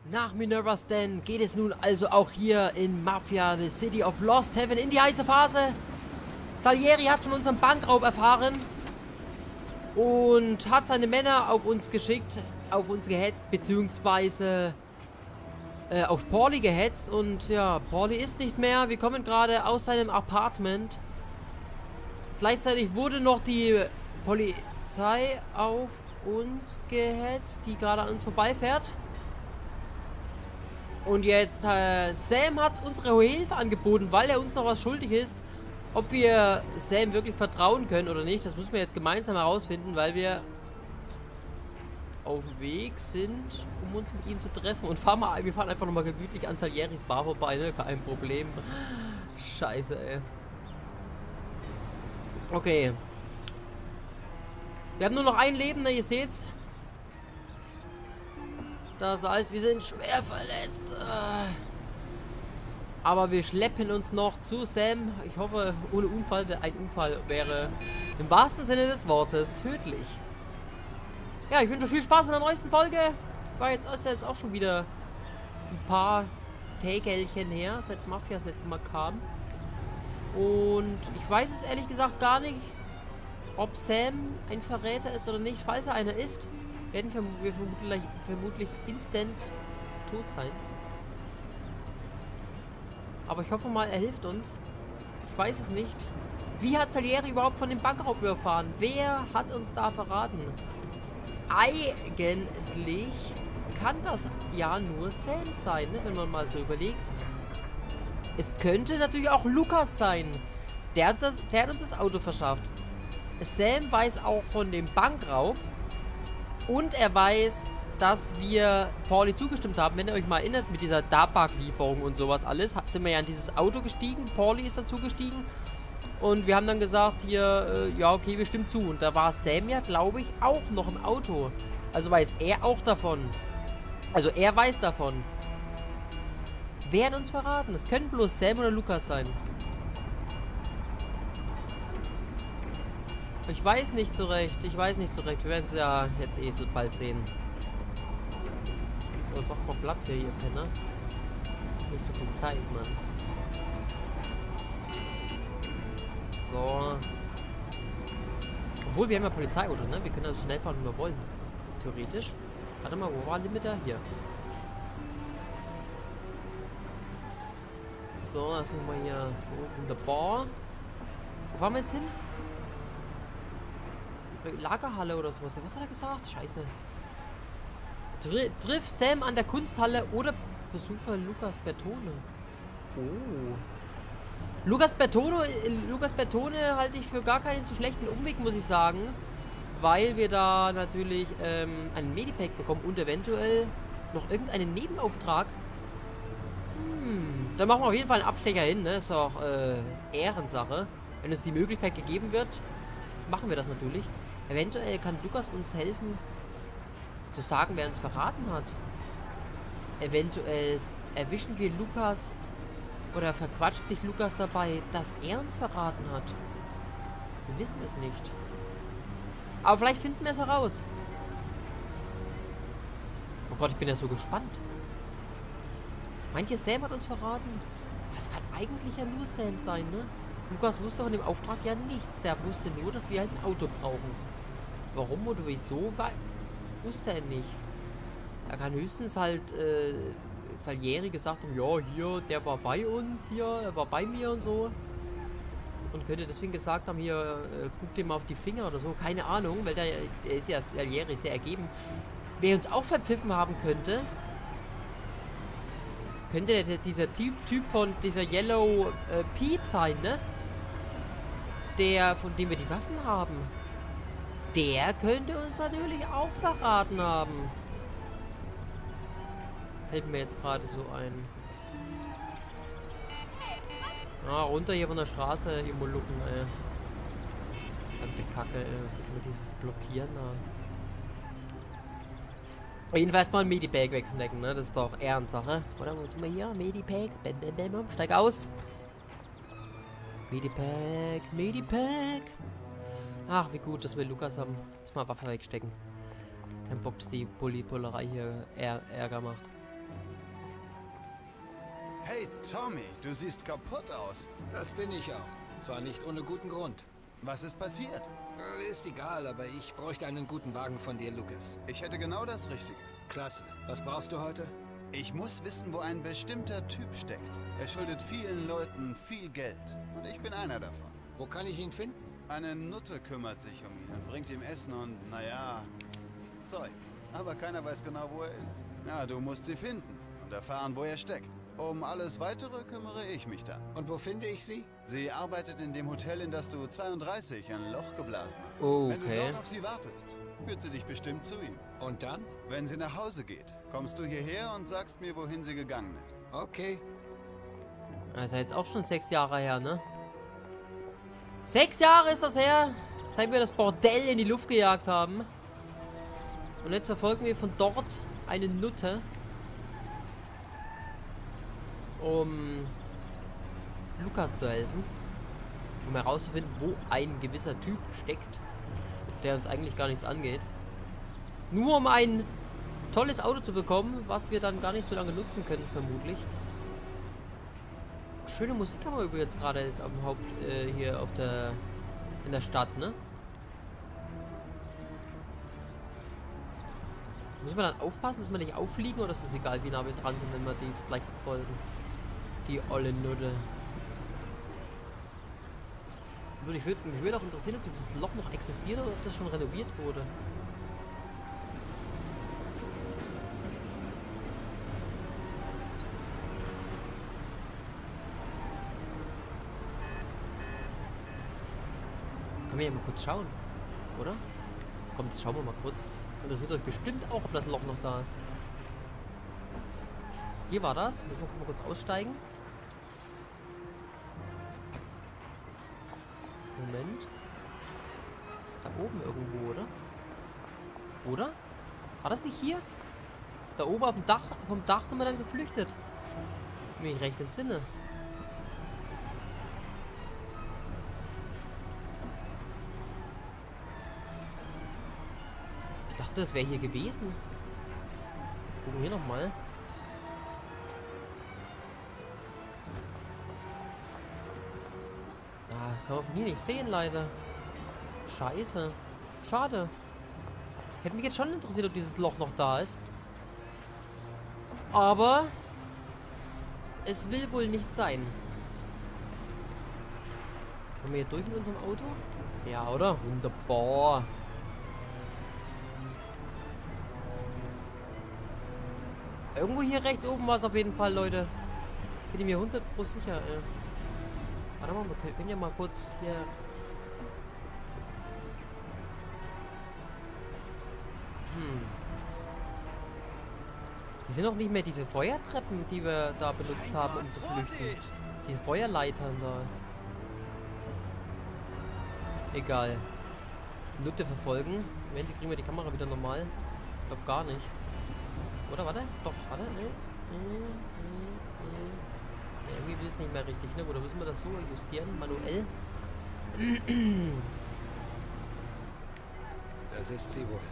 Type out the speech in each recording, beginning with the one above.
Nach Minerva's Den geht es nun also auch hier in Mafia, the City of Lost Heaven, in die heiße Phase. Salieri hat von unserem Bankraub erfahren und hat seine Männer auf uns geschickt, auf uns gehetzt, beziehungsweise auf Paulie gehetzt. Und ja, Paulie ist nicht mehr. Wir kommen gerade aus seinem Apartment. Gleichzeitig wurde noch die Polizei auf uns gehetzt, die gerade an uns vorbeifährt. Und jetzt, Sam hat unsere Hilfe angeboten, weil er uns noch was schuldig ist. Ob wir Sam wirklich vertrauen können oder nicht, das müssen wir jetzt gemeinsam herausfinden, weil wir auf dem Weg sind, um uns mit ihm zu treffen. Und wir fahren einfach nochmal gemütlich an Salieris Bar vorbei, ne? Kein Problem. Scheiße, ey. Okay. Wir haben nur noch ein Leben, ne? Ihr seht's. Das heißt, wir sind schwer verletzt. Aber wir schleppen uns noch zu Sam. Ich hoffe, ohne Unfall. Ein Unfall wäre im wahrsten Sinne des Wortes tödlich. Ja, ich wünsche viel Spaß mit der neuesten Folge. Ist jetzt auch schon wieder ein paar Tägelchen her, seit Mafia das letzte Mal kam. Und ich weiß es ehrlich gesagt gar nicht, ob Sam ein Verräter ist oder nicht. Falls er einer ist, werden wir vermutlich instant tot sein. Aber ich hoffe mal, er hilft uns. Ich weiß es nicht. Wie hat Salieri überhaupt von dem Bankraub erfahren? Wer hat uns da verraten? Eigentlich kann das ja nur Sam sein, ne? Wenn man mal so überlegt. Es könnte natürlich auch Lukas sein. Der hat uns das Auto verschafft. Sam weiß auch von dem Bankraub. Und er weiß, dass wir Paulie zugestimmt haben. Wenn ihr euch mal erinnert, mit dieser Tabak-Lieferung und sowas alles, sind wir ja in dieses Auto gestiegen. Paulie ist dazu gestiegen. Und wir haben dann gesagt, hier, ja, okay, wir stimmen zu. Und da war Sam ja, glaube ich, auch noch im Auto. Also weiß er auch davon. Also er weiß davon. Wer hat uns verraten? Es können bloß Sam oder Lukas sein. Ich weiß nicht so recht. Wir werden es ja jetzt bald sehen. Jetzt macht mal Platz hier, ihr Penner. Nicht so viel Zeit, Mann. So. Obwohl, wir haben ja Polizeiauto, ne? Wir können also schnell fahren, wie wir wollen. Theoretisch. Warte mal, wo war der Limiter? Hier. So, das machen wir hier so wunderbar. Wo fahren wir jetzt hin? Lagerhalle oder sowas. Was hat er gesagt? Scheiße. Triff Sam an der Kunsthalle oder besuche Lukas Bertone. Oh. Lukas Bertone halte ich für gar keinen zu schlechten Umweg, muss ich sagen. Weil wir da natürlich einen Medipack bekommen und eventuell noch irgendeinen Nebenauftrag. Da machen wir auf jeden Fall einen Abstecher hin, ne? Ist auch Ehrensache. Wenn uns die Möglichkeit gegeben wird, machen wir das natürlich. Eventuell kann Lukas uns helfen, zu sagen, wer uns verraten hat. Eventuell erwischen wir Lukas oder verquatscht sich Lukas dabei, dass er uns verraten hat. Wir wissen es nicht. Aber vielleicht finden wir es heraus. Oh Gott, ich bin ja so gespannt. Meint ihr, Sam hat uns verraten? Das kann eigentlich ja nur Sam sein, ne? Lukas wusste von dem Auftrag ja nichts. Der wusste nur, dass wir halt ein Auto brauchen. Warum oder wieso, wusste er nicht. Er kann höchstens halt Salieri gesagt haben, ja, hier, der war bei uns, hier, er war bei mir und so. Und könnte deswegen gesagt haben, hier, guck dir mal auf die Finger oder so. Keine Ahnung, weil der ist ja Salieri sehr ergeben. Wer uns auch verpfiffen haben könnte, dieser Typ von dieser Yellow Pete sein, ne? Von dem wir die Waffen haben. Der könnte uns natürlich auch verraten haben. Fällt mir jetzt gerade so ein. Ah, runter hier von der Straße, ihr Molukken, ey. Verdammte Kacke, ey. Mit dieses Blockieren da. Jedenfalls mal ein Medipack wegsnacken, ne? Das ist doch Ehrensache. Oder wo sind wir hier? Medipack. Bam, bam, bam, bam. Steig aus. Medipack. Ach, wie gut, dass wir Lukas haben. Lass mal Waffe wegstecken. Kein Bock, dass die Bullerei hier Ärger macht. Hey Tommy, du siehst kaputt aus. Das bin ich auch. Zwar nicht ohne guten Grund. Was ist passiert? Ist egal, aber ich bräuchte einen guten Wagen von dir, Lucas. Ich hätte genau das Richtige. Klasse. Was brauchst du heute? Ich muss wissen, wo ein bestimmter Typ steckt. Er schuldet vielen Leuten viel Geld. Und ich bin einer davon. Wo kann ich ihn finden? Eine Nutte kümmert sich um ihn und bringt ihm Essen und, naja, Zeug. Aber keiner weiß genau, wo er ist. Ja, du musst sie finden und erfahren, wo er steckt. Um alles Weitere kümmere ich mich dann. Und wo finde ich sie? Sie arbeitet in dem Hotel, in das du 32 ein Loch geblasen hast. Oh, Wenn du okay. dort auf sie wartest, führt sie dich bestimmt zu ihm. Und dann? Wenn sie nach Hause geht, kommst du hierher und sagst mir, wohin sie gegangen ist. Okay. Das ist ja jetzt auch schon 6 Jahre her, ne? 6 Jahre ist das her, seit wir das Bordell in die Luft gejagt haben. Und jetzt verfolgen wir von dort eine Nutte, um Lukas zu helfen, um herauszufinden, wo ein gewisser Typ steckt, der uns eigentlich gar nichts angeht. Nur um ein tolles Auto zu bekommen, was wir dann gar nicht so lange nutzen können, vermutlich. Schöne Musik haben wir übrigens gerade jetzt auf dem hier in der Stadt, ne? Muss man dann aufpassen, dass wir nicht auffliegen, oder ist es egal, wie nah wir dran sind, wenn wir die gleich verfolgen? Die olle Nutte. Mich würde auch interessieren, ob dieses Loch noch existiert oder ob das schon renoviert wurde. Können wir ja mal kurz schauen, oder? Komm, jetzt schauen wir mal kurz. Das interessiert euch bestimmt auch, ob das Loch noch da ist. Hier war das. Müssen wir mal kurz aussteigen. Moment. Da oben irgendwo, oder? Oder? War das nicht hier? Da oben auf dem Dach, vom Dach sind wir dann geflüchtet. Wenn ich mich recht entsinne. Ich dachte, das wäre hier gewesen. Gucken wir nochmal. Ah, kann man von hier nicht sehen, leider. Scheiße. Schade. Hätte mich jetzt schon interessiert, ob dieses Loch noch da ist. Aber es will wohl nicht sein. Kommen wir hier durch mit unserem Auto? Ja, oder? Wunderbar. Irgendwo hier rechts oben war es auf jeden Fall, Leute. Ich bin mir 100% sicher, ey. Warte mal, wir können ja mal kurz hier... Die sind auch nicht mehr diese Feuertreppen, die wir da benutzt haben, um zu flüchten. Diese Feuerleitern da. Egal. Nutte verfolgen. Moment, kriegen wir die Kamera wieder normal. Ich glaube gar nicht. Oder warte? Doch, warte. Irgendwie will es nicht mehr richtig, ne? Oder müssen wir das so justieren? Manuell? Das ist sie wohl.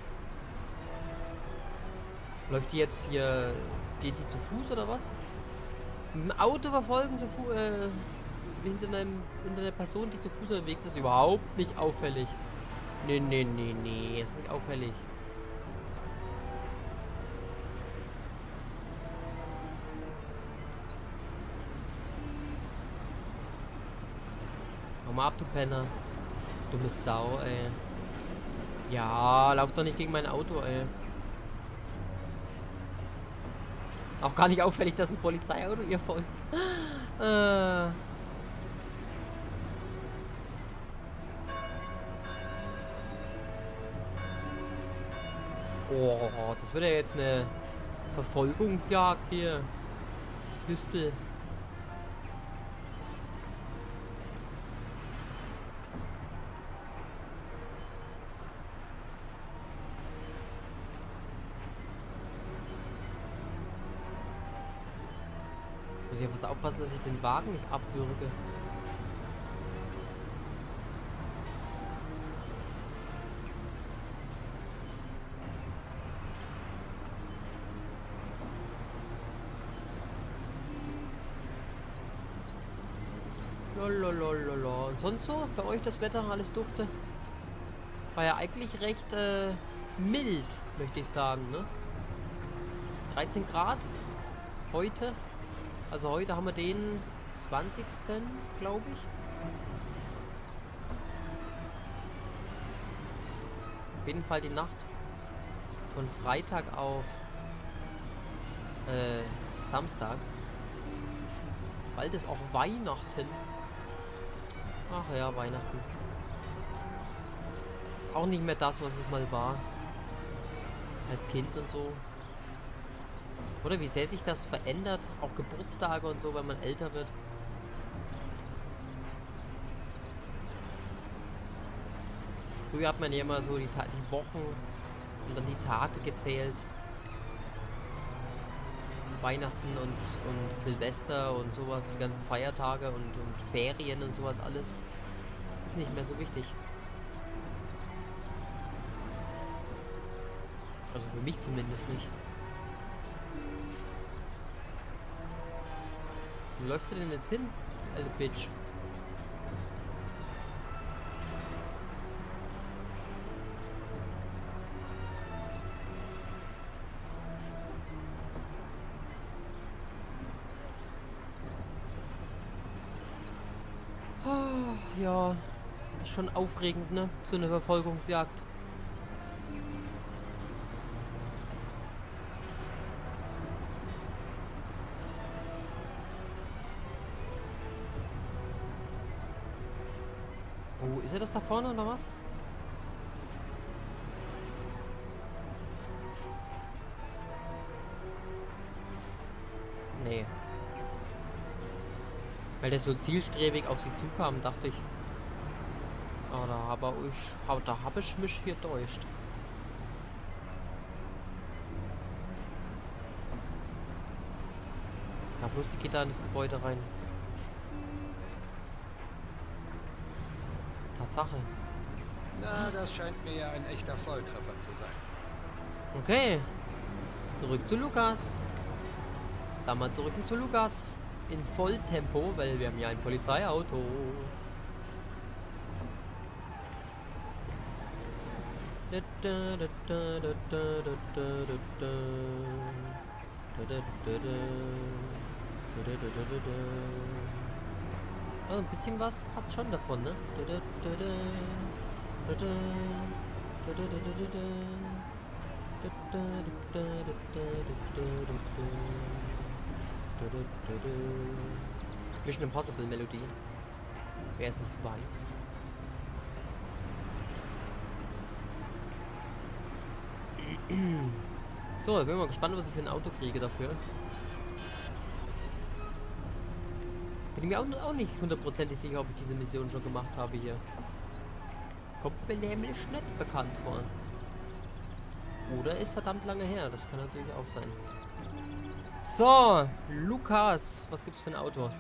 Läuft die jetzt hier... Geht die zu Fuß oder was? Ein Auto verfolgen zu Fuß... hinter einer Person, die zu Fuß unterwegs ist, überhaupt nicht auffällig. Nee, ist nicht auffällig. Komm mal ab, du Penner. Dumme Sau, ey. Ja, lauf doch nicht gegen mein Auto, ey. Auch gar nicht auffällig, dass ein Polizeiauto ihr folgt. Oh, das wird ja jetzt eine Verfolgungsjagd hier. Hüstel. Muss ich ja fast aufpassen, dass ich den Wagen nicht abwürge. Lololololo. Und sonst so? Bei euch das Wetter, alles dufte? War ja eigentlich recht mild, möchte ich sagen, ne? 13 Grad heute. Also heute haben wir den 20. glaube ich. Auf jeden Fall die Nacht von Freitag auf Samstag. Bald ist auch Weihnachten. Ach ja, Weihnachten. Auch nicht mehr das, was es mal war. Als Kind und so. Oder wie sehr sich das verändert. Auch Geburtstage und so, wenn man älter wird. Früher hat man ja immer so die Wochen und dann die Tage gezählt. Weihnachten und Silvester und sowas, die ganzen Feiertage und Ferien und sowas alles. Ist nicht mehr so wichtig. Also für mich zumindest nicht. Wo läuft sie denn jetzt hin, alte Bitch? Ja, ist schon aufregend, ne? So eine Verfolgungsjagd. Oh, ist er das da vorne oder was? Nee. Weil der so zielstrebig auf sie zukam, dachte ich. Ah, da habe ich mich hier täuscht. Ja, bloß die geht da in das Gebäude rein. Tatsache. Na, das scheint mir ja ein echter Volltreffer zu sein. Okay. Zurück zu Lukas. Dann mal zurück zu Lukas. In Volltempo, weil wir haben ja ein Polizeiauto. Also ein bisschen was hat's schon davon, ne? Mission Impossible Melodie. Wer es nicht weiß. So, ich bin mal gespannt, was ich für ein Auto kriege dafür. Bin mir auch nicht hundertprozentig sicher, ob ich diese Mission schon gemacht habe hier. Kommt mir nämlich nicht bekannt vor. Oder ist verdammt lange her, das kann natürlich auch sein. So, Lukas, was gibt's für ein Auto?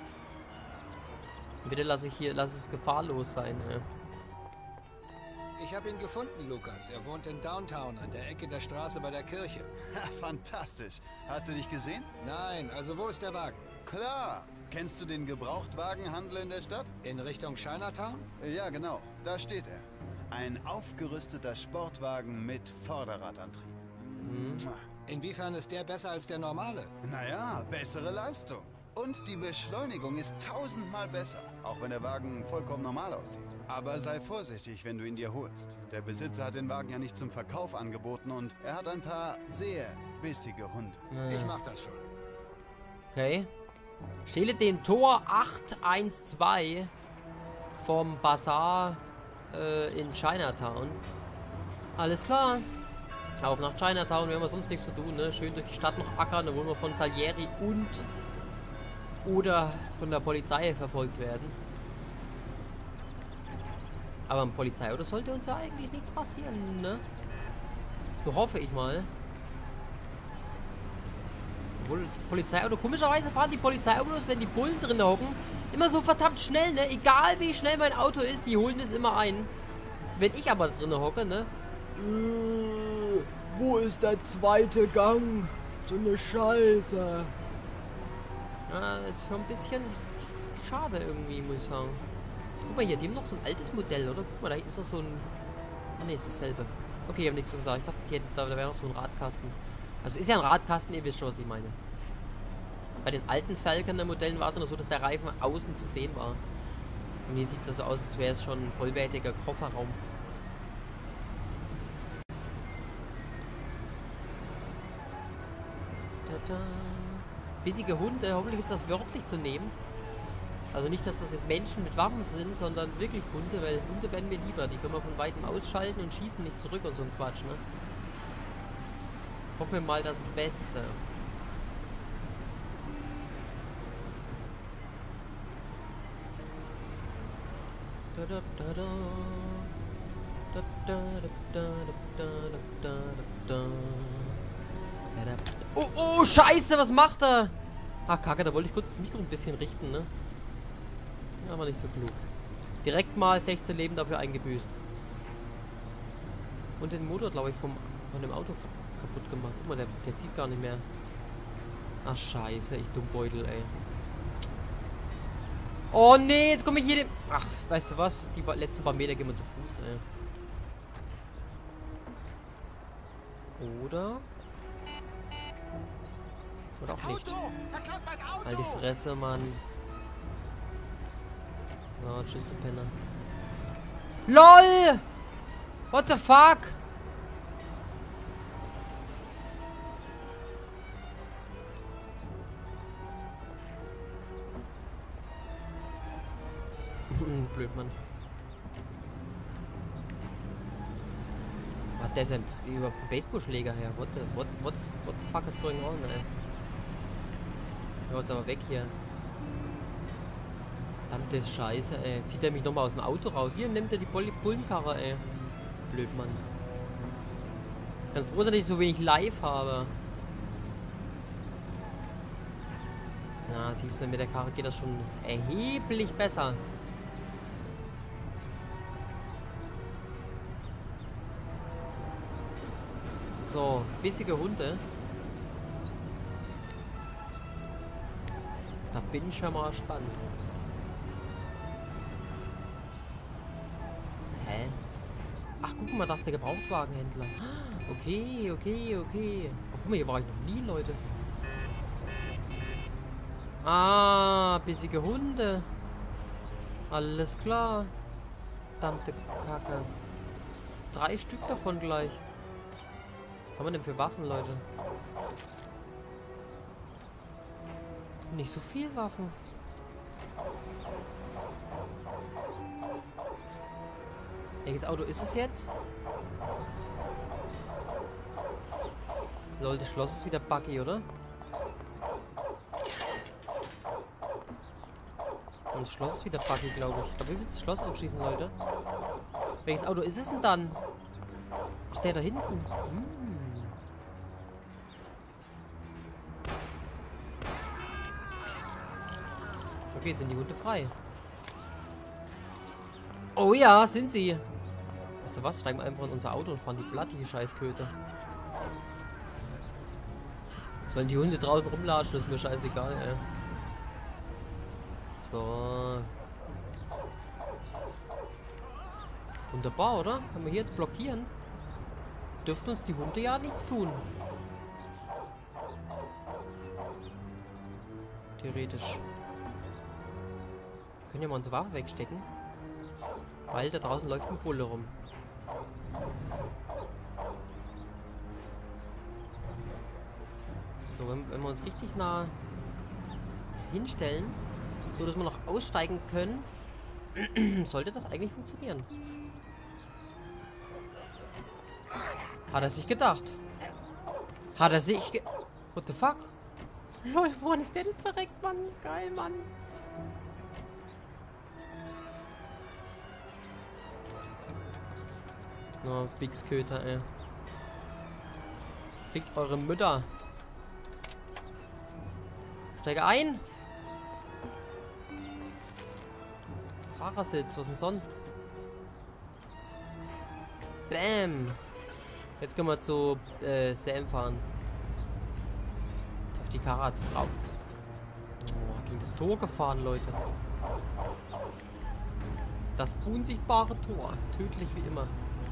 Bitte lass es gefahrlos sein. Ja. Ich habe ihn gefunden, Lukas. Er wohnt in Downtown, an der Ecke der Straße bei der Kirche. Fantastisch. Hat sie dich gesehen? Nein, also wo ist der Wagen? Klar. Kennst du den Gebrauchtwagenhandel in der Stadt? In Richtung Chinatown? Ja, genau. Da steht er. Ein aufgerüsteter Sportwagen mit Vorderradantrieb. Inwiefern ist der besser als der normale? Naja, bessere Leistung. Und die Beschleunigung ist 1000-mal besser, auch wenn der Wagen vollkommen normal aussieht. Aber sei vorsichtig, wenn du ihn dir holst. Der Besitzer hat den Wagen ja nicht zum Verkauf angeboten und er hat ein paar sehr bissige Hunde. Ich mach das schon. Okay. Stehle den Tor 812 vom Bazar in Chinatown. Alles klar. Auf nach Chinatown, wir haben sonst nichts zu tun, ne? Schön durch die Stadt noch ackern, da wollen wir von Salieri oder von der Polizei verfolgt werden. Aber im Polizeiauto sollte uns ja eigentlich nichts passieren, ne? So hoffe ich mal. Obwohl das Polizeiauto, komischerweise fahren die Polizeiautos, wenn die Bullen drin hocken, immer so verdammt schnell, ne? Egal wie schnell mein Auto ist, die holen es immer ein. Wenn ich aber drin hocke, ne? Wo ist der zweite Gang? So eine Scheiße. Ja, ist schon ein bisschen echt schade irgendwie, muss ich sagen. Guck mal hier, die haben noch so ein altes Modell, oder? Guck mal, da hinten ist noch so ein... Ah ne, ist dasselbe. Okay, ich habe nichts gesagt. Ich dachte, da wäre noch so ein Radkasten. Also es ist ja ein Radkasten, ihr wisst schon, was ich meine. Bei den alten Falconer-Modellen war es nur so, dass der Reifen außen zu sehen war. Und hier sieht es so aus, als wäre es schon ein vollwertiger Kofferraum. Tada. Bissige Hunde, hoffentlich ist das wörtlich zu nehmen. Also nicht, dass das jetzt Menschen mit Waffen sind, sondern wirklich Hunde, weil Hunde werden mir lieber. Die können wir von weitem ausschalten und schießen nicht zurück und so ein Quatsch, ne? Hoffen wir mal das Beste. Oh, oh, scheiße, was macht er? Ach, Kacke, da wollte ich kurz das Mikro ein bisschen richten, ne? Ja, aber nicht so klug. Direkt mal 16 Leben dafür eingebüßt. Und den Motor, glaube ich, von dem Auto kaputt gemacht. Guck mal, der zieht gar nicht mehr. Ach, scheiße, ich Dummbeutel, ey. Oh, nee, jetzt komme ich hier... Ach, weißt du was? Die letzten paar Meter gehen wir zu Fuß, ey. Oder auch nicht. Halt die Fresse, Mann. Oh, tschüss, du Penner. LOL! What the fuck? Blöd, Mann. Was, der ist ein Baseballschläger her. What the fuck is going on, ey? Ja, jetzt aber weg hier. Verdammte Scheiße, ey. Zieht er mich nochmal aus dem Auto raus. Hier nimmt er die Bullenkarre, ey. Blöd, Mann. Ganz froh, dass ich so wenig live habe. Na, siehst du, mit der Karre geht das schon erheblich besser. So, bissige Hunde. Da bin ich schon mal gespannt. Hä? Ach, guck mal, das ist der Gebrauchtwagenhändler. Okay. Oh, guck mal, hier war ich noch nie, Leute. Ah, bissige Hunde. Alles klar. Verdammte Kacke. 3 Stück davon gleich. Was haben wir denn für Waffen, Leute? Nicht so viel Waffen. Welches Auto ist es jetzt? Lol, das Schloss ist wieder buggy, oder? Und das Schloss ist wieder buggy, glaube ich. Aber wir müssen das Schloss aufschließen, Leute. Welches Auto ist es denn dann? Ach, der da hinten. Okay, jetzt sind die Hunde frei. Oh ja, sind sie. Weißt du was? Steigen wir einfach in unser Auto und fahren die platt, die Scheißköte. Sollen die Hunde draußen rumlatschen, ist mir scheißegal, ey. So. Wunderbar, oder? Können wir hier jetzt blockieren? Dürften uns die Hunde ja nichts tun. Theoretisch. Können ja mal unsere Waffe wegstecken. Weil da draußen läuft ein Bulle rum. So, wenn wir uns richtig nah hinstellen, so dass wir noch aussteigen können, sollte das eigentlich funktionieren. Hat er sich gedacht. Hat er sich What the fuck? Lol, woran ist der denn verreckt, Mann? Geil, Mann. Oh, Wichsköter, ey. Fickt eure Mütter. Steige ein. Fahrersitz, was denn sonst? Bam. Jetzt können wir zu Sam fahren. Auf die Karre hat's drauf. Oh, gegen das Tor gefahren, Leute. Das unsichtbare Tor. Tödlich wie immer.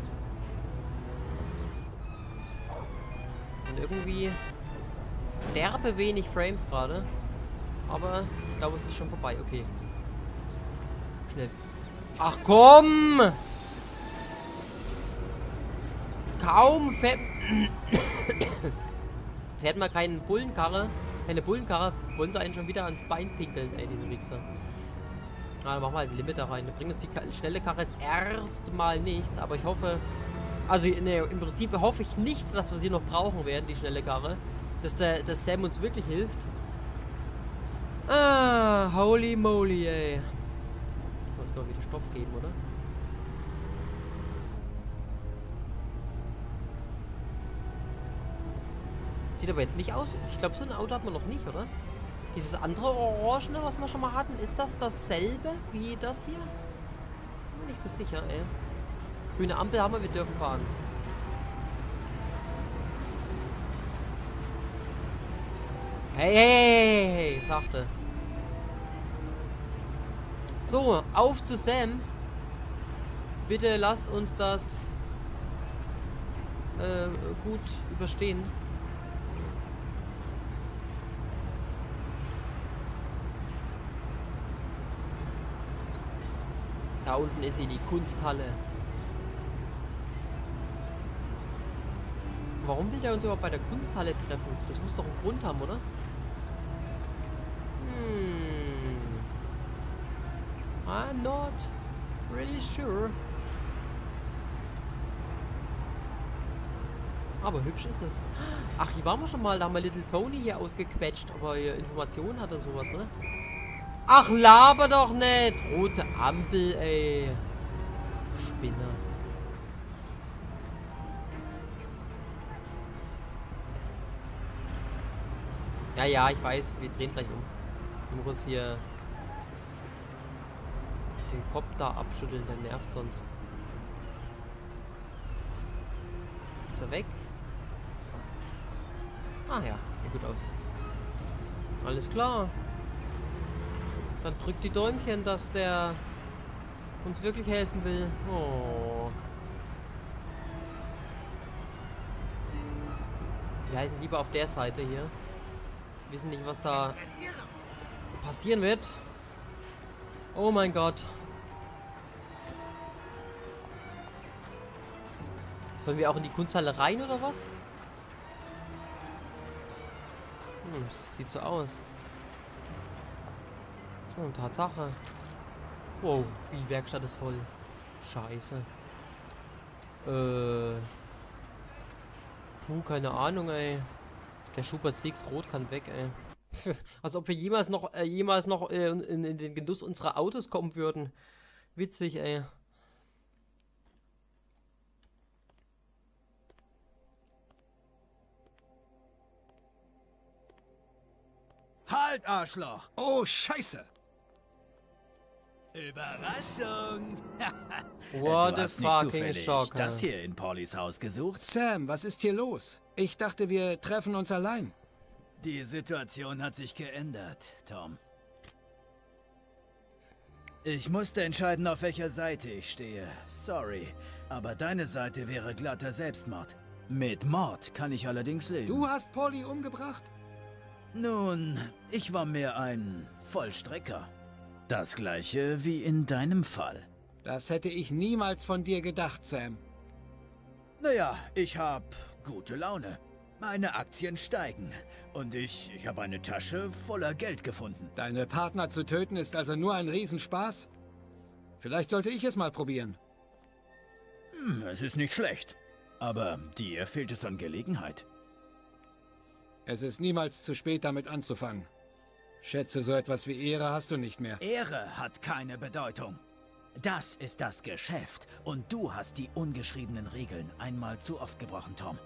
Und irgendwie derbe wenig Frames gerade. Aber ich glaube, es ist schon vorbei. Okay. Schnell. Ach komm! Kaum fährt mal keine Bullenkarre, wollen sie einen schon wieder ans Bein pinkeln, ey, diese Wichser. Na, dann machen wir halt ein Limit da rein. Da bringt uns die schnelle Karre jetzt erstmal nichts, aber ich hoffe, also ne, im Prinzip hoffe ich nicht, dass wir sie noch brauchen werden, die schnelle Karre. Dass Sam uns wirklich hilft. Ah, holy moly, ey. Ich wollte uns wieder Stoff geben, oder? Sieht aber jetzt nicht aus. Ich glaube, so ein Auto hat man noch nicht, oder? Dieses andere Orangene, was wir schon mal hatten, ist das dasselbe wie das hier? Bin mir nicht so sicher, ey. Grüne Ampel haben wir dürfen fahren. Hey, hey, hey, hey, sagte. So, auf zu Sam. Bitte lasst uns das gut überstehen. Da unten ist sie, die Kunsthalle. Warum will der uns überhaupt bei der Kunsthalle treffen? Das muss doch einen Grund haben, oder? I'm not really sure. Aber hübsch ist es. Ach, hier waren wir schon mal. Da haben wir Little Tony hier ausgequetscht. Aber hier Informationen hat er sowas, ne? Ach, laber doch nicht. Rote Ampel, ey. Spinner. Ja, ja, ich weiß. Wir drehen gleich um. Ich muss hier den Kopf da abschütteln. Der nervt sonst. Ist er weg? Ah ja, sieht gut aus. Alles klar. Dann drückt die Däumchen, dass der uns wirklich helfen will. Oh. Wir halten lieber auf der Seite hier. Wir wissen nicht, was da passieren wird. Oh mein Gott. Sollen wir auch in die Kunsthalle rein oder was? Sieht so aus. Oh, Tatsache. Wow, die Werkstatt ist voll. Scheiße. Puh, keine Ahnung, ey. Der Schubert 6 Rot kann weg, ey. Als ob wir jemals noch in den Genuss unserer Autos kommen würden. Witzig, ey. Halt, Arschloch! Oh, Scheiße! Überraschung! What du a hast nicht fucking zufällig shocker. das hier in Paulys Haus gesucht? Sam, was ist hier los? Ich dachte, wir treffen uns allein. Die Situation hat sich geändert, Tom. Ich musste entscheiden, auf welcher Seite ich stehe. Sorry, aber deine Seite wäre glatter Selbstmord. Mit Mord kann ich allerdings leben. Du hast Pauli umgebracht? Nun, ich war mehr ein Vollstrecker. Das gleiche wie in deinem Fall. Das hätte ich niemals von dir gedacht, Sam. Naja, ich hab gute Laune. Meine Aktien steigen. Und ich habe eine Tasche voller Geld gefunden. Deine Partner zu töten ist also nur ein Riesenspaß? Vielleicht sollte ich es mal probieren. Es ist nicht schlecht. Aber dir fehlt es an Gelegenheit. Es ist niemals zu spät, damit anzufangen. Schätze, so etwas wie Ehre hast du nicht mehr. Ehre hat keine Bedeutung. Das ist das Geschäft. Und du hast die ungeschriebenen Regeln einmal zu oft gebrochen, Tom.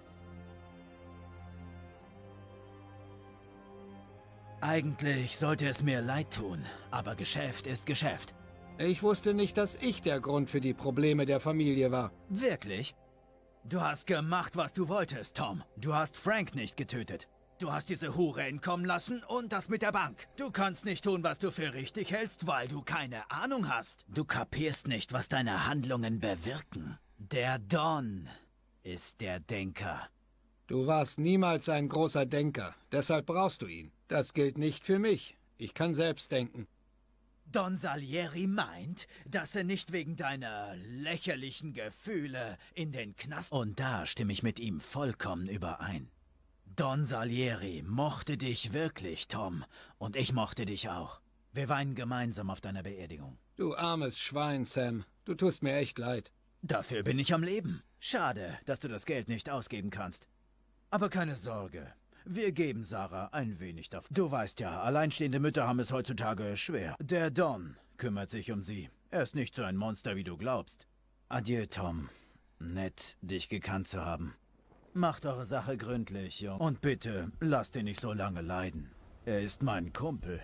Eigentlich sollte es mir leid tun, aber Geschäft ist Geschäft. Ich wusste nicht, dass ich der Grund für die Probleme der Familie war. Wirklich? Du hast gemacht, was du wolltest, Tom. Du hast Frank nicht getötet. Du hast diese Hure entkommen lassen und das mit der Bank. Du kannst nicht tun, was du für richtig hältst, weil du keine Ahnung hast. Du kapierst nicht, was deine Handlungen bewirken. Der Don ist der Denker. Du warst niemals ein großer Denker, deshalb brauchst du ihn. Das gilt nicht für mich. Ich kann selbst denken. Don Salieri meint, dass er nicht wegen deiner lächerlichen Gefühle in den Knast... Und da stimme ich mit ihm vollkommen überein. Don Salieri mochte dich wirklich, Tom. Und ich mochte dich auch. Wir weinen gemeinsam auf deiner Beerdigung. Du armes Schwein, Sam. Du tust mir echt leid. Dafür bin ich am Leben. Schade, dass du das Geld nicht ausgeben kannst. Aber keine Sorge. Wir geben Sarah ein wenig davon. Du weißt ja, alleinstehende Mütter haben es heutzutage schwer. Der Don kümmert sich um sie. Er ist nicht so ein Monster, wie du glaubst. Adieu, Tom. Nett, dich gekannt zu haben. Macht eure Sache gründlich, Junge. Und bitte, lasst ihn nicht so lange leiden. Er ist mein Kumpel.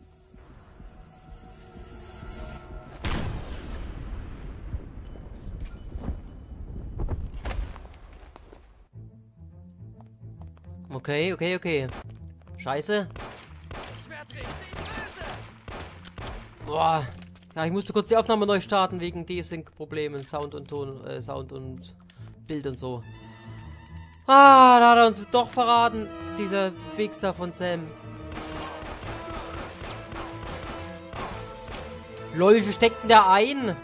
Okay. Scheiße. Boah. Ja, ich musste kurz die Aufnahme neu starten wegen Desync-Problemen. Sound und Ton, Sound und Bild und so. Ah, da hat er uns doch verraten. Dieser Wichser von Sam. Lol, wie viel steckt denn der ein?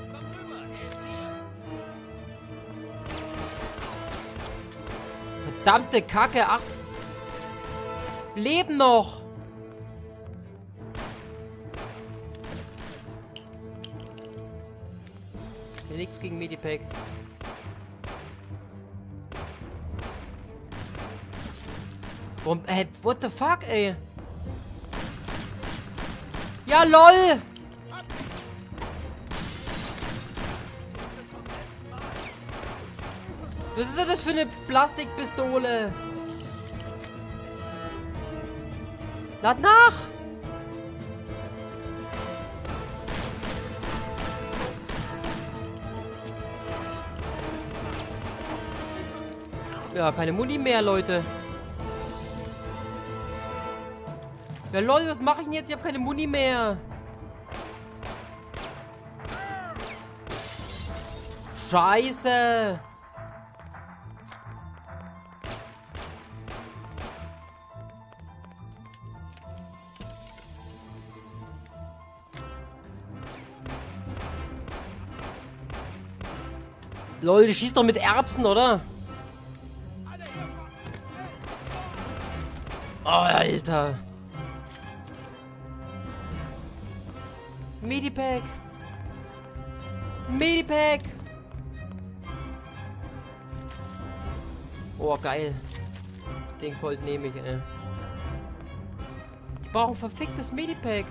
Verdammte Kacke, ach. Leben noch. Nichts gegen Medipack. Warum, what the fuck, ey? Ja, lol! Was ist denn das für eine Plastikpistole? Lad nach! Ja, keine Muni mehr, Leute. Ja, lol, was mache ich denn jetzt? Ich habe keine Muni mehr. Scheiße. Lol, die schießt doch mit Erbsen, oder? Oh, Alter. Medipack. Medipack. Oh, geil. Den Colt nehme ich, ey. Ich brauche ein verficktes Medipack.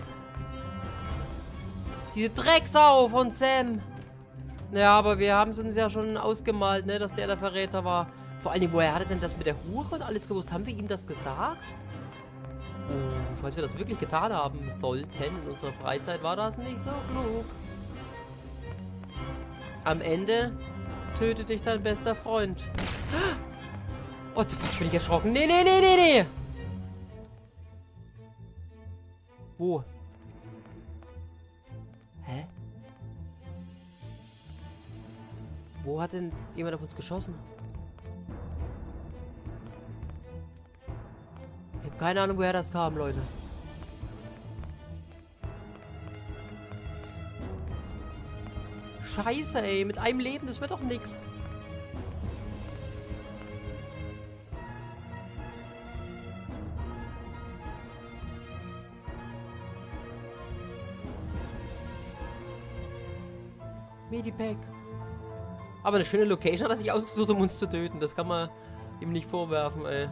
Diese Drecksau von Sam. Naja, aber wir haben es uns ja schon ausgemalt, ne, dass der Verräter war. Vor allem, woher hat er denn das mit der Hure und alles gewusst? Haben wir ihm das gesagt? Oh, falls wir das wirklich getan haben sollten in unserer Freizeit, war das nicht so klug. Am Ende tötet dich dein bester Freund. Oh, was bin ich erschrocken? Nee. Wo? Hä? Wo hat denn jemand auf uns geschossen? Ich habe keine Ahnung, woher das kam, Leute. Scheiße, ey. Mit einem Leben, das wird doch nix. Medipack. Aber eine schöne Location hat er sich ausgesucht, um uns zu töten. Das kann man ihm nicht vorwerfen, ey.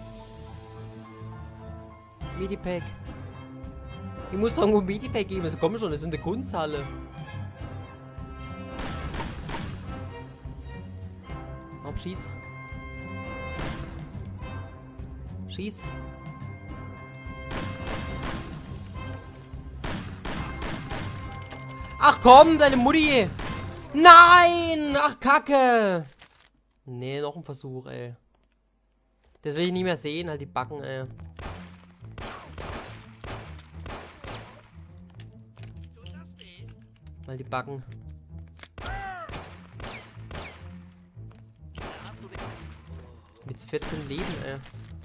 Medipack. Ich muss doch irgendwo Medipack geben. Also komm schon, das ist eine Kunsthalle. Komm, schieß. Schieß. Ach komm, deine Mutti. Nein! Ach, Kacke. Nee, noch ein Versuch, ey. Das will ich nicht mehr sehen, halt die Backen, ey. Mal die Backen. Mit 14 Leben, ey.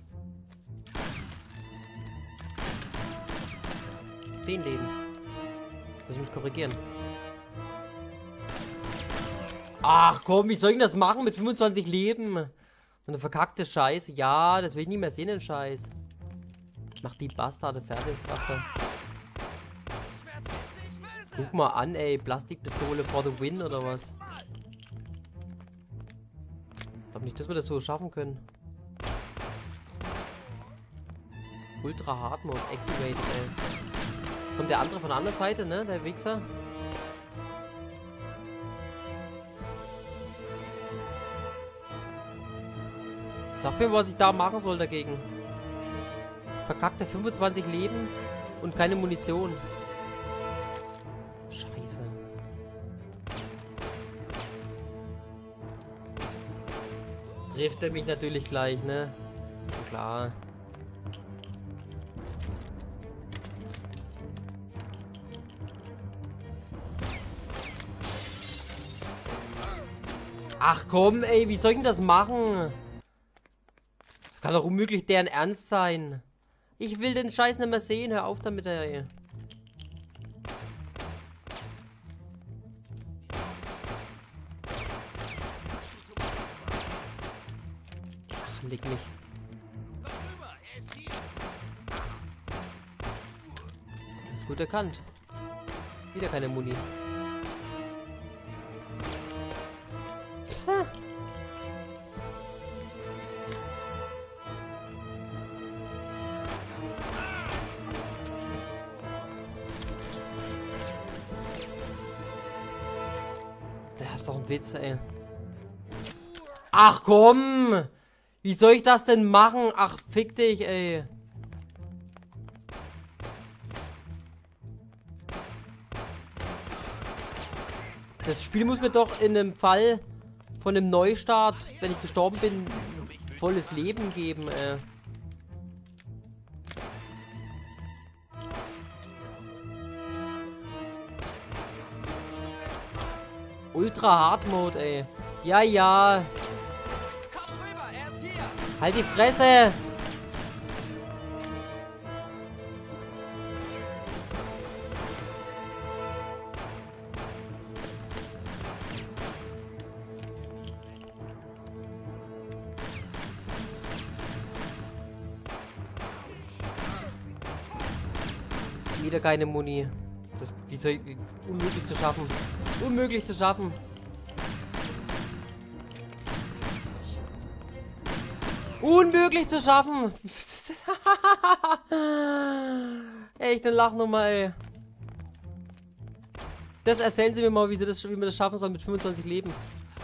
10 Leben. Muss ich mich korrigieren. Ach komm, wie soll ich das machen mit 25 Leben? Eine verkackte Scheiße. Ja, das will ich nie mehr sehen, den Scheiß. Mach die Bastarde fertig, sagt er. Guck mal an, ey. Plastikpistole for the win, oder was? Ich glaub nicht, dass wir das so schaffen können. Ultra Hard Mode activated, ey. Kommt der andere von der anderen Seite, ne? Der Wichser. Sag mir, was ich da machen soll dagegen. Verkackte 25 Leben und keine Munition. Scheiße. Trifft er mich natürlich gleich, ne? Klar. Ach komm, ey, wie soll ich denn das machen? Das kann doch unmöglich deren Ernst sein. Ich will den Scheiß nicht mehr sehen. Hör auf damit, ey. Ach, leg mich. Das ist gut erkannt. Wieder keine Muni. Psst. Das ist doch ein Witz, ey. Ach komm! Wie soll ich das denn machen? Ach, fick dich, ey. Das Spiel muss mir doch in einem Fall von einem Neustart, wenn ich gestorben bin, volles Leben geben, ey. Ultra Hard Mode, ey. Ja, ja. Halt die Fresse! Wieder keine Muni. Das, wie soll ich, unmöglich zu schaffen. Unmöglich zu schaffen. Unmöglich zu schaffen. Echt eine Lachnummer, ey. Das erzählen Sie mir mal, wie wir das schaffen sollen mit 25 Leben.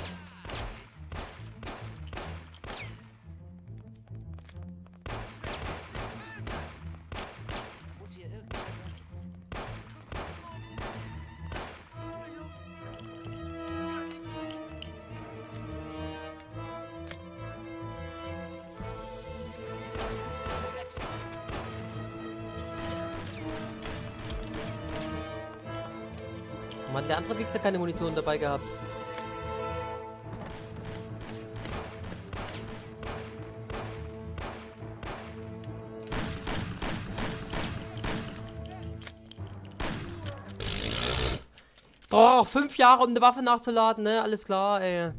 Mann, der andere Wichser keine Munition dabei gehabt. Oh, 5 Jahre, um eine Waffe nachzuladen, ne? Alles klar, ey.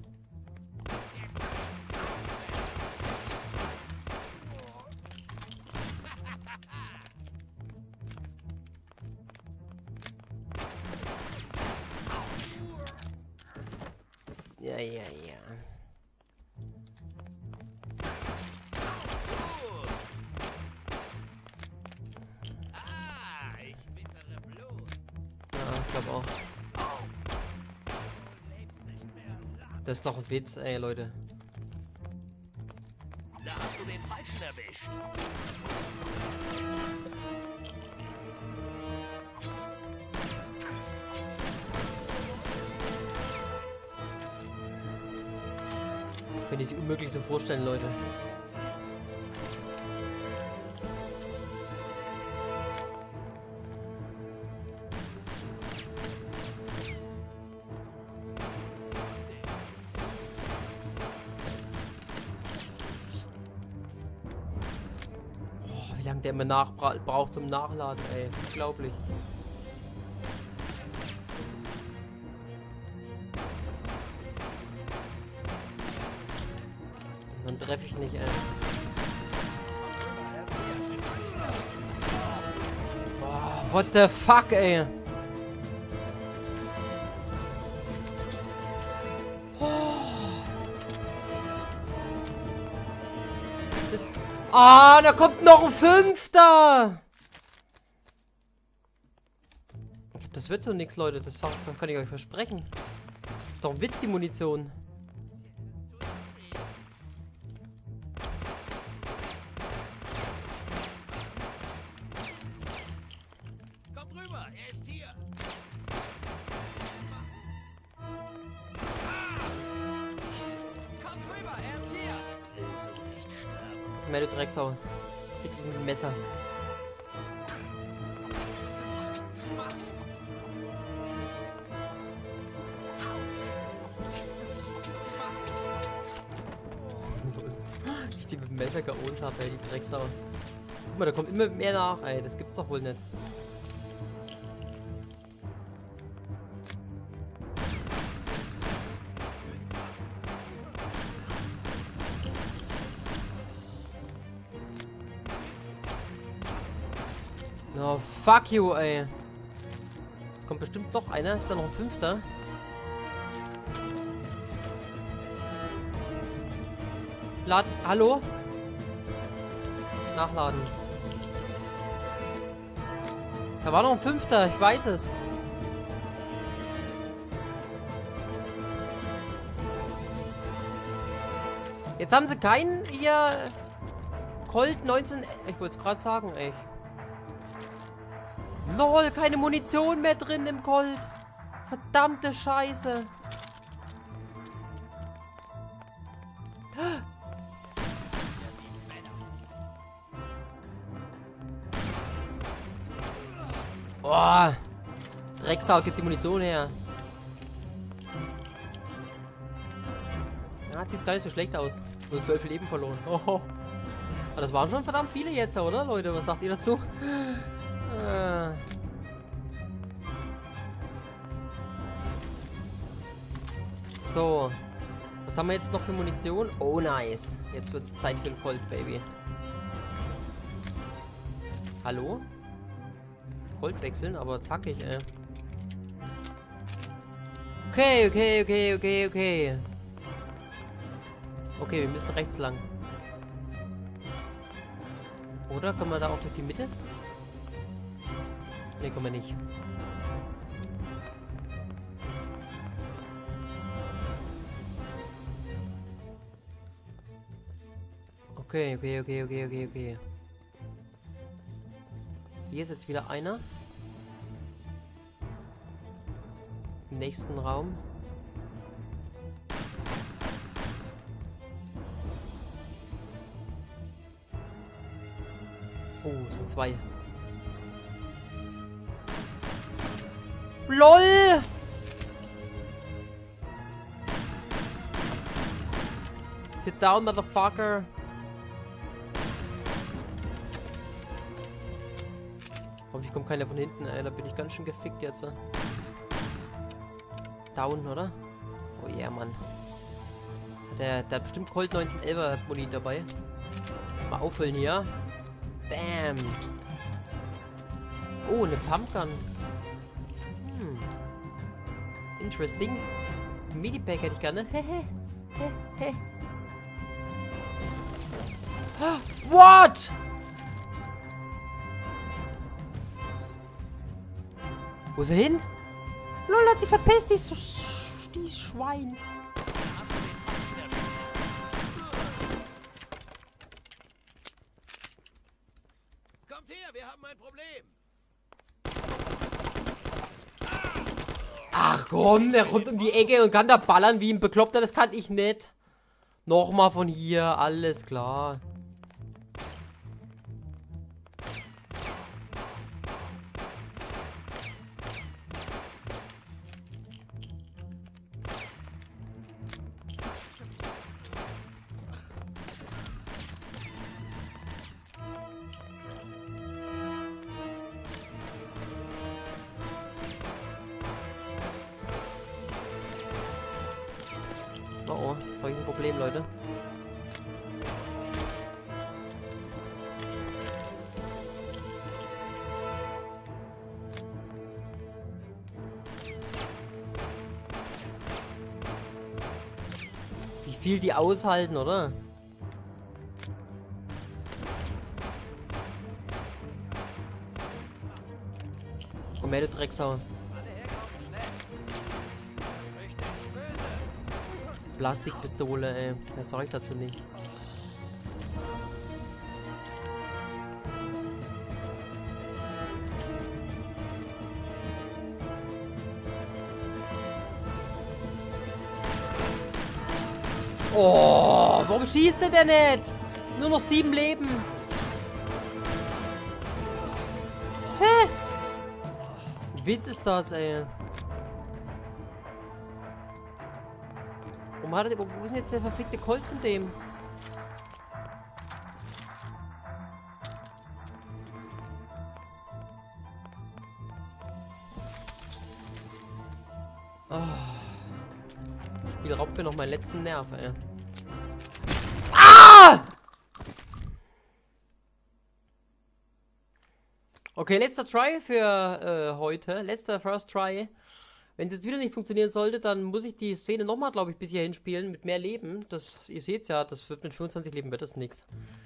Ja, ja, ja. Ja, ich glaube auch. Das ist doch ein Witz, ey, Leute. Da hast du den Falschen erwischt. Könnte ich sich unmöglich so vorstellen, Leute. lange der immer braucht zum Nachladen, ey. Das ist unglaublich. Dann treffe ich nicht, ey. Boah, what the fuck, ey. Ah, da kommt noch ein 5. Das wird so nix, Leute. Das kann ich euch versprechen. Doch ein Witz, die Munition. Kommt rüber, er ist hier. Kommt rüber, er ist hier. So nicht sterben. Mehr du Drecksau. Kriegst es mit dem Messer. Ich die mit dem Messer geohnt habe, ey, die Drecksau. Guck mal, da kommt immer mehr nach, ey. Das gibt's doch wohl nicht. Oh, fuck you, ey. Jetzt kommt bestimmt noch einer. Ist da noch ein 5? Laden. Hallo? Nachladen. Da war noch ein 5. Ich weiß es. Jetzt haben sie keinen hier... Colt 19... Ich wollte es gerade sagen, ey. LOL, keine Munition mehr drin im Colt. Verdammte Scheiße. Oh, Drecksau, gibt die Munition her. Ja, sieht gar nicht so schlecht aus. Nur 12 Leben verloren. Oh. Aber das waren schon verdammt viele jetzt, oder Leute? Was sagt ihr dazu? So. Was haben wir jetzt noch für Munition? Oh, nice. Jetzt wird's Zeit für den Colt, Baby. Hallo? Colt wechseln, aber zackig, ey. Okay. Okay, wir müssen rechts lang. Oder? Können wir da auch durch die Mitte? Ne, kommen wir nicht. Okay. Hier ist jetzt wieder einer. Im nächsten Raum. Oh, es sind 2. LOL! Sit down, motherfucker! Hoffentlich kommt keiner von hinten, ey. Da bin ich ganz schön gefickt jetzt. Down, oder? Oh yeah, Mann. Der hat bestimmt Colt 1911er Muni dabei. Mal auffüllen hier. Bam! Oh, eine Pumpgun. Interesting. Medipack hätte ich gerne. What? Wo ist er hin? Lol, hat sich verpisst, die Schwein. Hast du den Falschen erwischt? Kommt her, wir haben ein Problem. Ach komm, der kommt um die Ecke und kann da ballern wie ein Bekloppter, das kann ich nicht. Nochmal von hier, alles klar. Oh, jetzt habe ich ein Problem, Leute. Wie viel die aushalten, oder? Komm her, du Drecksau. Plastikpistole, ey. Mehr sag ich dazu nicht. Oh, warum schießt der nicht? Nur noch 7 Leben. Psst. Witz ist das, ey. Wo ist denn jetzt der verfickte Colt von dem? Oh. Das Spiel raubt mir noch meinen letzten Nerv, ey. Ah! Okay, letzter Try für heute. Letzter First Try. Wenn es jetzt wieder nicht funktionieren sollte, dann muss ich die Szene nochmal, glaube ich, bis hierhin spielen mit mehr Leben. Das, ihr seht ja, das wird mit 25 Leben wird das nix.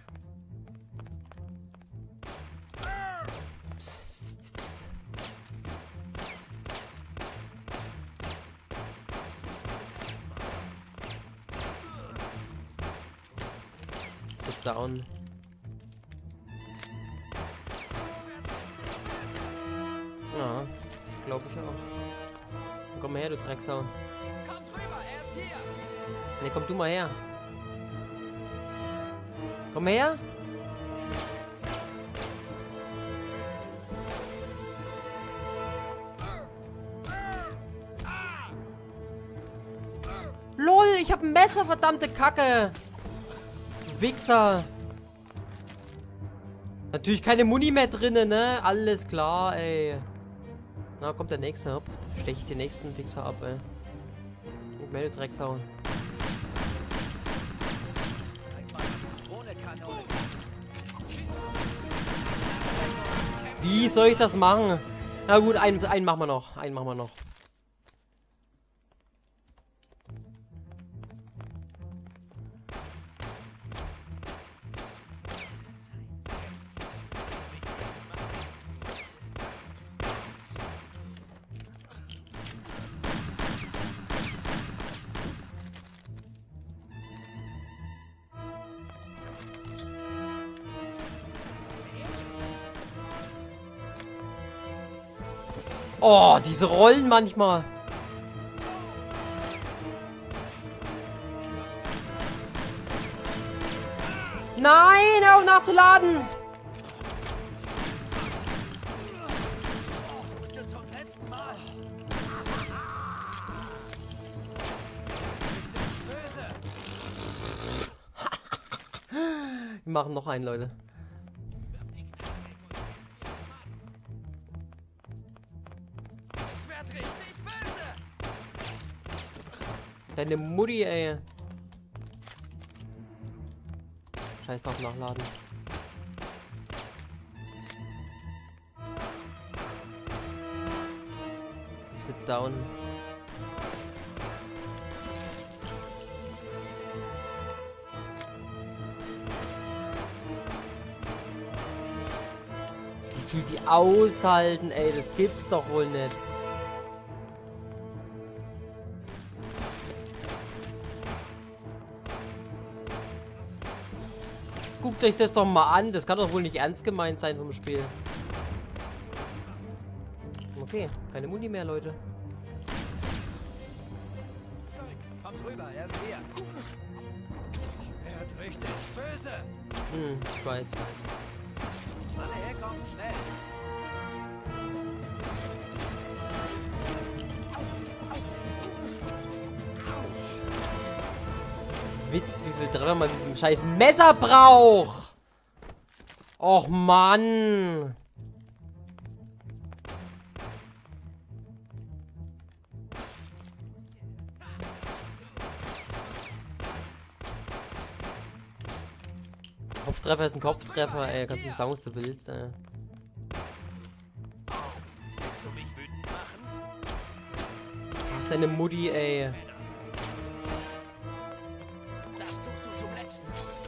Sit down. Ja, glaube ich auch. Komm mal her, du Drecksau. Kommt rüber, er ist hier. Ne, komm du mal her. Komm her. LOL, ich hab ein Messer, verdammte Kacke. Du Wichser. Natürlich keine Muni mehr drinnen, ne? Alles klar, ey. Na, kommt der nächste ab. Steche ich den nächsten Wichser ab, ey. Und melde Drecksau. Wie soll ich das machen? Na gut, einen machen wir noch. Einen machen wir noch. Oh, diese Rollen manchmal. Nein, hör auf nachzuladen. Wir machen noch einen, Leute. Deine Mutti, ey. Scheiß drauf, nachladen. Sit down. Wie viel die aushalten, ey. Das gibt's doch wohl nicht. Guckt euch das doch mal an. Das kann doch wohl nicht ernst gemeint sein vom Spiel. Okay, keine Muni mehr, Leute. Kommt rüber, er ist hier. Er hat richtig böse. Ich weiß. Alle herkommen, schnell. Witz, wie viel Treffer man mit dem scheiß Messer braucht. Och Mann. Kopftreffer ist ein Kopftreffer, ey. Kannst du mich sagen, was du willst, ey. Willst du mich wütend machen? Ach, seine Mutti, ey. Das tust du zum Letzten.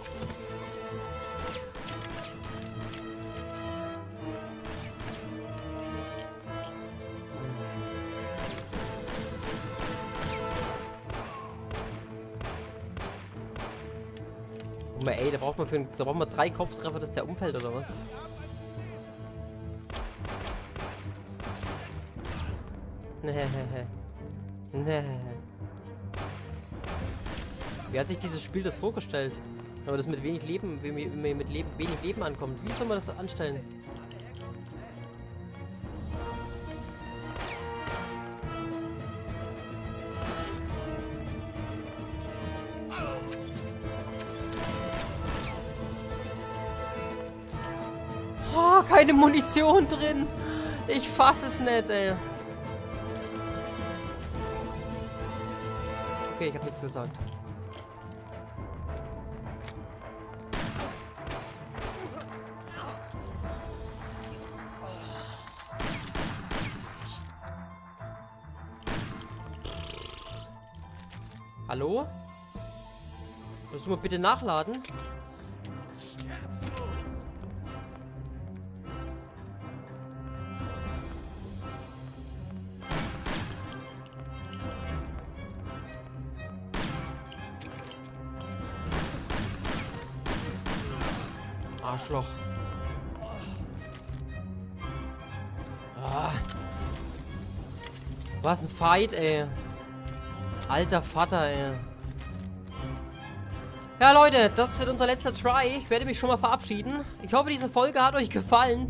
Guck mal, ey, da braucht man 3 Kopftreffer, dass der umfällt, oder was? Wie hat sich dieses Spiel das vorgestellt? Aber das mit wenig Leben, wie man mit wenig Leben ankommt. Wie soll man das anstellen? Oh, keine Munition drin. Ich fass es nicht, ey. Okay, ich hab nichts gesagt. Hallo? Willst du mal bitte nachladen? Arschloch. Ah. Was ein Fight, ey. Alter Vater, ey. Ja, Leute, das wird unser letzter Try. Ich werde mich schon mal verabschieden. Ich hoffe, diese Folge hat euch gefallen.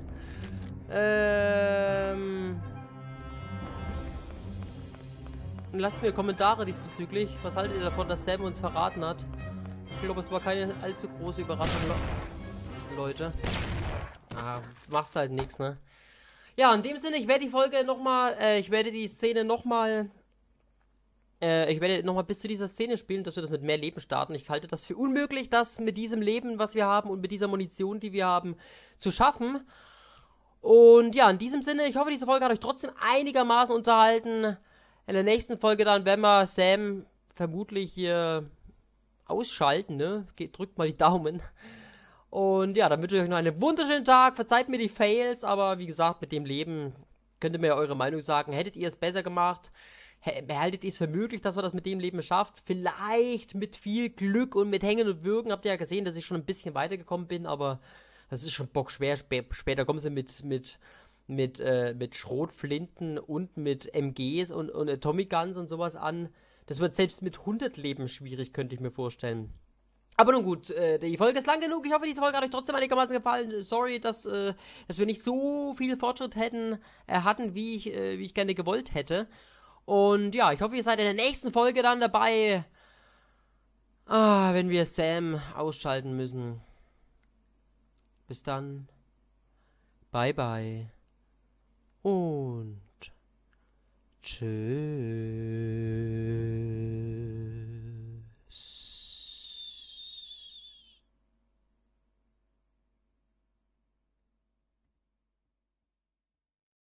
Lasst mir Kommentare diesbezüglich. Was haltet ihr davon, dass Sam uns verraten hat? Ich glaube, es war keine allzu große Überraschung, Leute. Ah, machst halt nichts, ne? Ja, in dem Sinne, ich werde die Folge nochmal, ich werde die Szene nochmal, ich werde nochmal bis zu dieser Szene spielen, dass wir das mit mehr Leben starten. Ich halte das für unmöglich, das mit diesem Leben, was wir haben und mit dieser Munition, die wir haben, zu schaffen. Und ja, in diesem Sinne, ich hoffe, diese Folge hat euch trotzdem einigermaßen unterhalten. In der nächsten Folge dann werden wir Sam vermutlich hier ausschalten, ne? Drückt mal die Daumen. Und ja, dann wünsche ich euch noch einen wunderschönen Tag. Verzeiht mir die Fails, aber wie gesagt, mit dem Leben könnt ihr mir eure Meinung sagen. Hättet ihr es besser gemacht? Haltet ihr es für möglich, dass man das mit dem Leben schafft? Vielleicht mit viel Glück und mit Hängen und Würgen. Habt ihr ja gesehen, dass ich schon ein bisschen weitergekommen bin, aber das ist schon bockschwer. Später kommen sie mit Schrotflinten und mit MGs und Atomic Guns und sowas an. Das wird selbst mit 100 Leben schwierig, könnte ich mir vorstellen. Aber nun gut, die Folge ist lang genug. Ich hoffe, diese Folge hat euch trotzdem einigermaßen gefallen. Sorry, dass wir nicht so viel Fortschritt hatten, wie ich gerne gewollt hätte. Und ja, ich hoffe, ihr seid in der nächsten Folge dann dabei, wenn wir Sam ausschalten müssen. Bis dann. Bye, bye. Und tschüss.